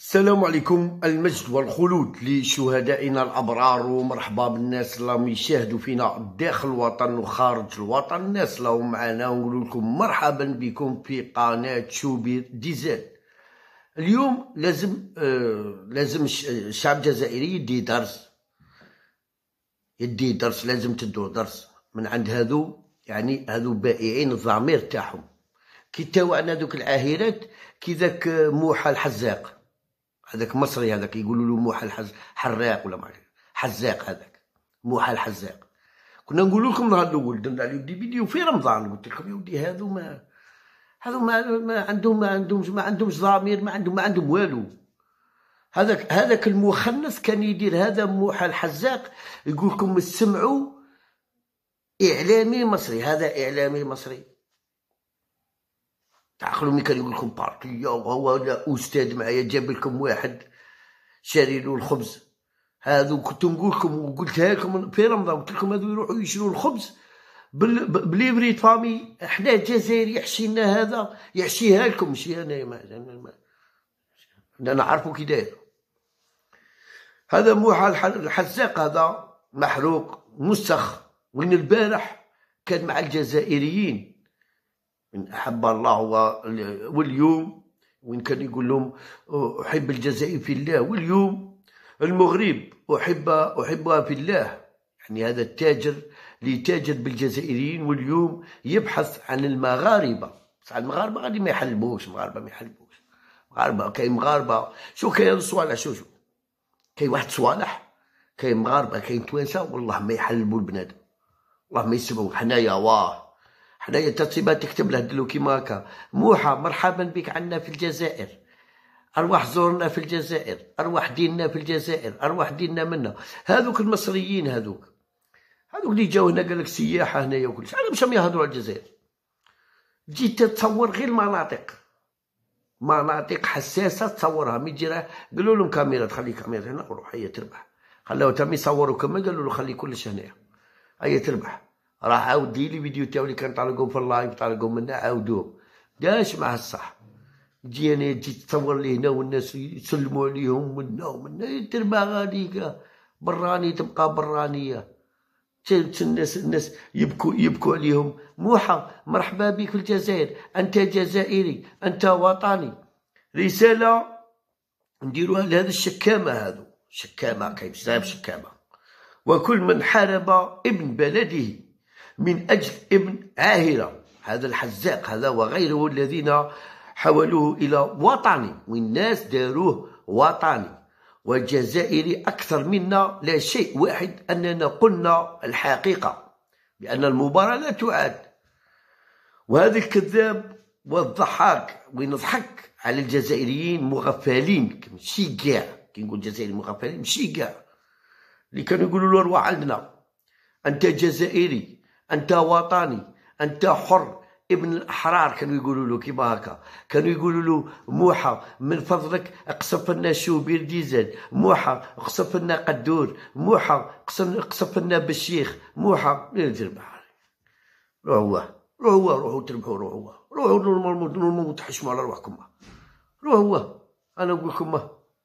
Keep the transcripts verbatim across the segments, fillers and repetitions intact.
السلام عليكم. المجد والخلود لشهدائنا الأبرار، ومرحبا بالناس اللي راهم يشاهدوا فينا داخل الوطن وخارج الوطن. الناس اللي راهم معنا ونقول لكم مرحبا بكم في قناة شوبير ديزاين. اليوم لازم آه لازم الشعب الجزائري يدي درس، يدي درس، لازم تدو درس من عند هذو، يعني هذو بائعين الضمير تاعهم. كي تاوعنا دوك العاهرات، كي ذاك موحى الحزاق، هذاك مصري، هذاك يقولوا له موحى الحز حراق ولا ما حزاق، هذاك موحى الحزاق. كنا نقول لكم نهار الاول درنا عليه دي فيديو في رمضان، قلت لكم يا ودي هذو ما هذو ما, ما عندهم ما عندهمش ما عندهمش ضمير، ما عندهم ما عندهم والو. هذاك هذاك المخنث كان يدير هذا موحى الحزاق، يقول لكم استمعوا اعلامي مصري، هذا اعلامي مصري. تعقلوا ملي كان يقول لكم بارتيه وهو لا استاذ معايا جاب لكم واحد شاري له الخبز. هذو كنت نقول لكم وقلتها لكم في رمضان، قلت لكم هذو يروحوا يشروا الخبز بليفري فامي. احنا الجزائر يحشي لنا هذا، يحشيها لكم ماشي انا، ما انا نعرفوا كي داير. هذا موحى الحزاق هذا محروق مسخ، وين البارح كان مع الجزائريين من أحب الله واليوم، وين كان يقول لهم أحب الجزائر في الله، واليوم المغرب أحب أحبها في الله. يعني هذا التاجر اللي تاجر بالجزائريين واليوم يبحث عن المغاربة. بصح المغاربة غادي ما يحلبوش، المغاربة ما يحلبوش، مغاربة كاين مغاربة. شو كاين صوالح، شو شو كاين واحد صوالح، كاين مغاربة، كاين توانسة، والله ما يحلبوا البنادم، والله ما يسمعوا. حنايا واه حنايا تتصيبها تكتب له دلو كيما هكا موحى مرحبا بك عنا في الجزائر، ارواح زورنا في الجزائر، ارواح ديننا في الجزائر، ارواح ديننا منا. هذوك المصريين هذوك هذوك اللي جاو هنا قال لك سياحه هنايا وكل شيء، على باش يهضروا على الجزائر. جيت تصور غير مناطق مناطق حساسه تصورها، مي تجي قالوا لهم كاميرا، تخلي كاميرا هنا وروح هي تربح. خلاو تما يصوروا كما قالوا له خلي كلش هنايا هي تربح. راح عاود لي فيديو تاعو اللي كان طالقهم في اللايف، طالقهم منا عاودوه داش مع الصح. تجي انا تجي تصور لي هنا والناس يسلموا عليهم منا ومنا، تربح غاديك براني تبقى برانيه. الناس الناس يبكوا يبكوا عليهم. موحى مرحبا بك في الجزائر، انت جزائري، انت وطني. رساله نديروها لهذا الشكامه، هذو شكامه، كاين بزاف شكامه. وكل من حارب ابن بلده من أجل ابن عاهرة، هذا الحزاق هذا وغيره الذين حولوه إلى وطني، والناس داروه وطني والجزائري أكثر منا. لا شيء واحد أننا قلنا الحقيقة بأن المباراة لا تعاد. وهذا الكذاب والضحاك وينضحك على الجزائريين مغفلين، ماشي كاع كي نقول الجزائريين مغفلين، ماشي كاع اللي كانوا يقولوا له اروح عندنا، انت جزائري، انت وطني، انت حر ابن الاحرار. كانوا يقولوا له كيما هكا، كانوا يقولوا له موحى من فضلك اقصف لنا شوبير ديزاين، موحى اقصف لنا قدور، موحى اقصف لنا بالشيخ، موحى تربح. روح هو روح هو روحوا تربحوا، روح هو روحوا نورمالمون تحشموا على روحكم، روح هو انا نقول لكم.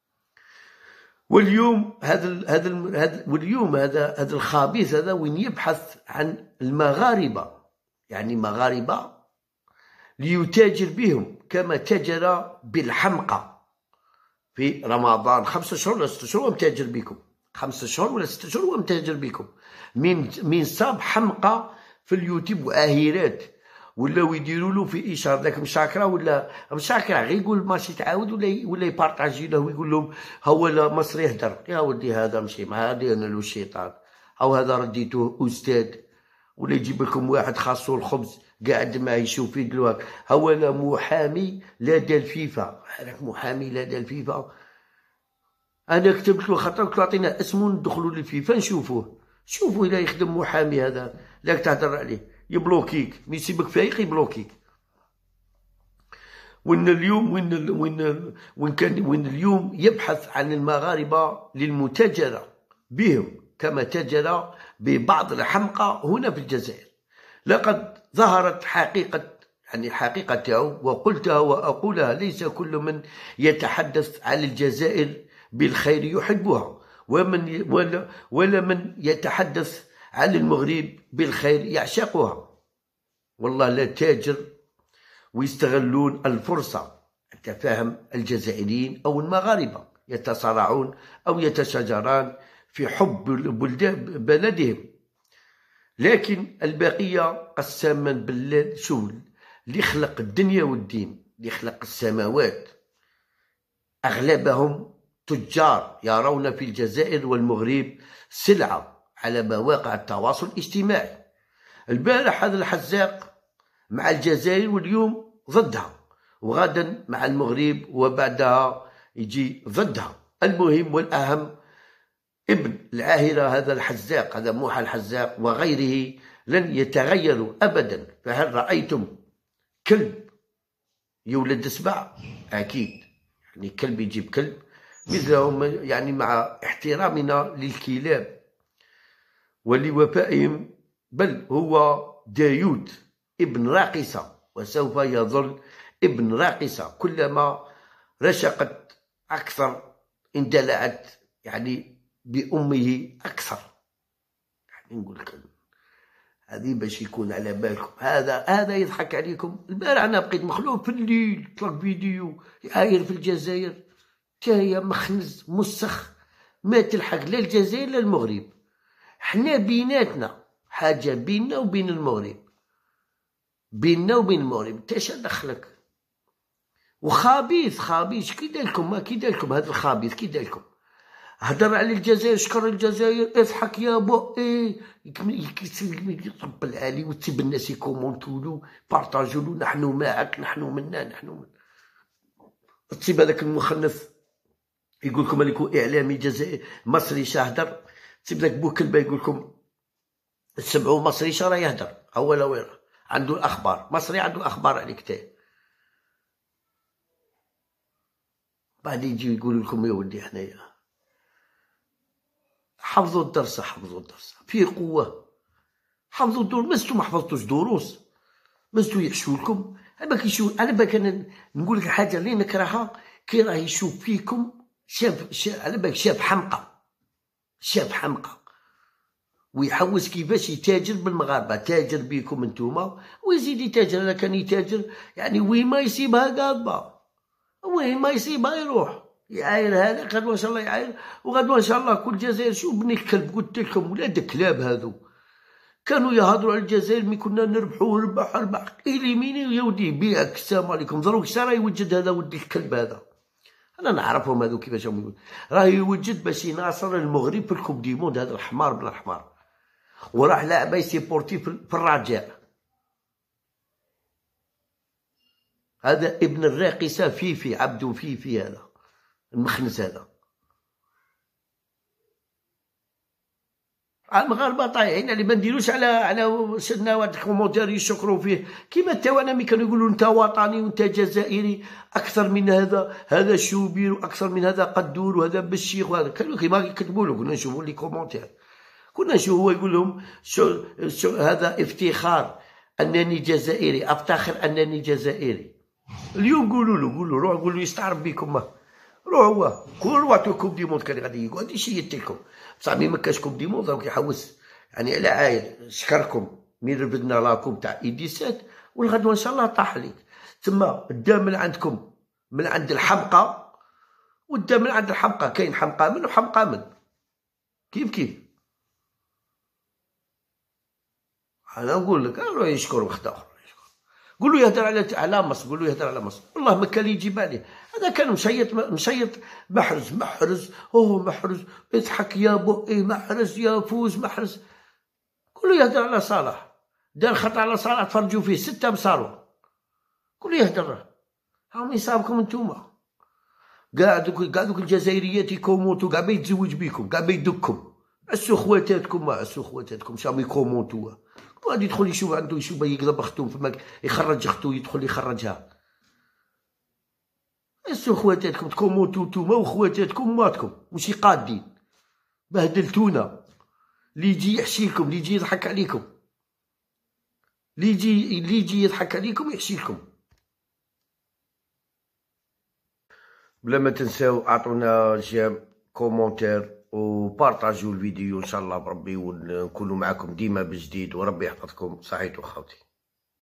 واليوم هذا هذا واليوم هذا هذا الخبيث هذا وين يبحث عن المغاربه، يعني مغاربه ليتاجر بهم كما تاجر بالحمقى في رمضان. خمسة شهور ولا ستة شهور ومتاجر بكم، خمسة شهور ولا ستة شهور ومتاجر بكم. من من صاب حمقى في اليوتيوب واهيرات، ولاو يديروا له في اشهار ذاك مشاكره ولا مشاكره، غير يقول ماشي تعاود ولا ولا يبارطاجي له ويقول لهم هو مصري يهدر. يا ودي هذا ماشي مع هذا انا له الشيطان، او هذا رديته استاذ، ولا يجيب لكم واحد خاصو الخبز قاعد ما يشوف في دلوقتي. هو لا محامي لدى الفيفا، هذاك محامي لدى الفيفا. انا كتبت له خاطر قلت له اعطينا اسمه ندخلوا للفيفا نشوفوه، شوفوا الا يخدم محامي هذا لاك تهضر عليه يبلوكيك، مي يسيبك فايق يبلوكيك. وين اليوم وين وين وين كان وين اليوم يبحث عن المغاربه للمتاجره بهم كما تاجر ببعض الحمقى هنا في الجزائر. لقد ظهرت حقيقه يعني الحقيقة تاعو، وقلتها وأقولها: ليس كل من يتحدث عن الجزائر بالخير يحبها، ومن ولا, ولا من يتحدث عن المغرب بالخير يعشقها. والله لا تاجر ويستغلون الفرصة. أنت فاهم؟ الجزائريين أو المغاربة يتصارعون أو يتشاجران في حب بلدهم، لكن البقية قسما بالله. شوف اللي خلق الدنيا والدين، اللي خلق السماوات، أغلبهم تجار يرون في الجزائر والمغرب سلعة على مواقع التواصل الاجتماعي. البارح هذا الحزاق مع الجزائر واليوم ضدها، وغدا مع المغرب وبعدها يجي ضدها. المهم والأهم ابن العاهرة هذا الحزاق، هذا موحى الحزاق وغيره لن يتغيروا أبدا. فهل رأيتم كلب يولد سبع؟ أكيد، يعني كلب يجيب كلب مثلهم، يعني مع احترامنا للكلاب ولوفائهم. بل هو دايود ابن راقصة، وسوف يظل ابن راقصة. كلما رشقت أكثر اندلعت يعني بأمه أكثر. يعني نقول لكم هذه باش يكون على بالكم. هذا هذا يضحك عليكم. البارح أنا بقيت مخلوق في الليل طلق فيديو يعاير في الجزائر، تاهي مخنز مسخ، ما تلحق لا الجزائر لا المغرب. حنا بيناتنا حاجة، بيننا وبين المغرب، بيننا وبين المغرب. انت اش دخلك؟ وخبيث خبيث كي دايركم، ما كي دايركم هذا الخبيث كي دايركم. هضر على الجزائر، شكر الجزائر، اضحك يا بو ايه، يطبل عليه وتسيب الناس يكومونتولو بارطاجولو: نحن معك، نحن منا، نحن من. تسيب هذاك المخنث يقول لكم هذيك اعلامي جزائري مصري شاهدر، تسيب ذاك بوكلبه يقول لكم تسمعوا مصري شا راه يهدر، هو لا وين عنده الاخبار، مصري عنده الاخبار عليك تاعي. بعد يجي يقول لكم يا ولدي حنايا حفظوا الدرس، حفظوا الدرس فيه قوه، حفظوا الدروس. مستو ما حفظتوش دروس، مستو يحشوا لكم. على بالك يشوف، على بالك انا نقول لك حاجه اللي نكرهها، كي راه يشوف فيكم شاف, شاف على بالك شاف حمقى، شاف حمقى ويحوس كيفاش يتاجر بالمغاربه، تاجر بيكم انتوما ويزيد يتاجر. انا كان يتاجر يعني وين ما يصيبها قاضبه، وين ما يصيبها يروح يعاير. هذا غدوه ان شاء الله يعاير، وغدوه ان شاء الله كل جزائر. شو بني الكلب قلت لكم، ولاد الكلاب هذو كانوا يهضروا على الجزائر مي كنا نربحوا، ربح ربح إليميني يا ودي بيعك السلام عليكم. دروك شا راه يوجد هذا ولد الكلب هذا، انا نعرفهم هذو كيفاش هم، راه يوجد باش يناصر المغرب في الكوب دي موند. هذا الحمار بلا حمار، وراح لاعب يسيبورتي في الرجاء. هذا ابن الراقصة فيفي، عبدو فيفي هذا المخنس هذا. المغاربة طايعين اللي ما نديروش على على سيدنا واحد الكومونتير يشكروا فيه، كيما تا وانا ملي كانوا يقولوا انت وطني وانت جزائري اكثر من هذا، هذا شوبير، واكثر من هذا قدور، وهذا بالشيخ، وهذا كانوا كيما يكتبوا له. كنا نشوفوا لي كومونتير، كنا نشوف هو يقول لهم شو, شو هذا افتخار انني جزائري، افتخر انني جزائري. اليوم قولوا له، قولوا روح قولوا يستعرف بكم، ما روح هو كل وقت كوب دي موند كان غادي يقعد يشيت لكم. بصح مي مكاش كوب دي موند راهو يحوس يعني على عايل. شكركم مين رفدنا لاكم تاع ايديسات، والغدوه ان شاء الله طاح ليك تما. دا من عندكم من عند الحمقى، ودا من عند الحمقى. كاين حمقى من وحمقى من، كيف كيف. انا نقول لك روح يشكر واحد اخر، قول له يهدر على على مصر، قول له يهدر على مصر. والله ما كان يجيب عليه. هذا كان مشيط مشيط محرز محرز اوه محرز، اضحك يا بو ايه محرز يا فوز محرز. قول له يهدر على صالح، دار خطا على صالح تفرجوا فيه ستة مصاروا. قول له يهدر، هاهم يصابكم انتوما. كاع دوك كاع دوك الجزائريات يكومونتو، كاع بيتزوج بيكم، كاع بيدكم. عسو خواتاتكم، ما عسو خواتاتكم شام يكومونتو. غادي يدخل يشوف عنده يشوف يقلب اختو فما يخرج اختو، يدخل يخرجها. عسو خواتاتكم تكومونتو نتوما وخواتاتكم ماتكم ماشي قادين. بهدلتونا، اللي يجي يحشي لكم، اللي يجي يضحك عليكم. اللي يجي اللي يجي يضحك عليكم يحشي لكم. بلا ما تنساو اعطونا جيم كومونتير وبارطاجيو الفيديو ان شاء الله بربي، ونكونوا معكم ديما بجديد، وربي يحفظكم. صحيتو خاوتي.